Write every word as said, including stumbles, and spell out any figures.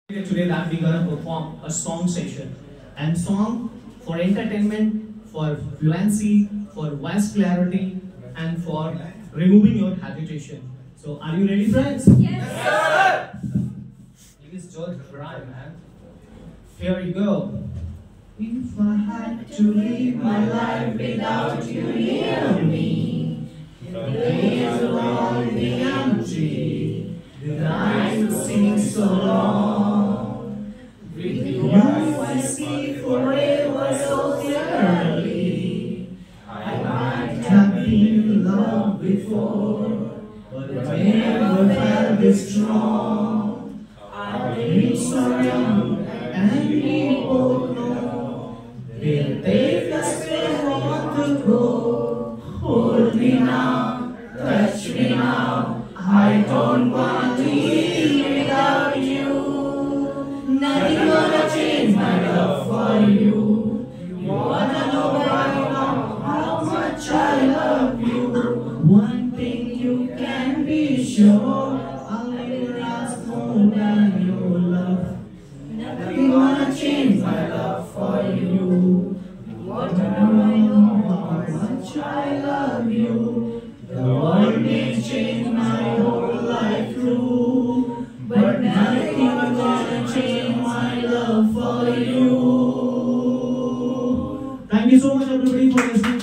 Today that we're gonna perform a song session, and song for entertainment, for fluency, for voice clarity, and for removing your hesitation. So are you ready, friends? Yes, sir. Please just try, man. Here you go. If I had to live my life without you near me, the days will all be empty, the nights will seem so long. With you I see forever so clearly. I might have been in love before, but I never felt this strong. Our dreams are young and we both know they'll take us where we want to go. Hold me now, touch me now, I don't want to live without you. Nothing gonna change my love for you. You wanna know right now how much I love you. One thing you can be sure, I'll never ask more than your love. Nothing gonna change my love for you. You wanna know how much I love you. The world may change my whole life through, but nothing gonna change my love for you. Thank you so much everybody for listening.